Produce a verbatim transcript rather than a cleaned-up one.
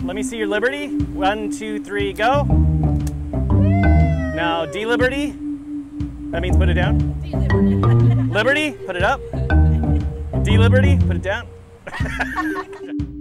Let me see your liberty. One, two, three, go. Now, D-liberty. That means put it down. Liberty, put it up. D-liberty, put it down.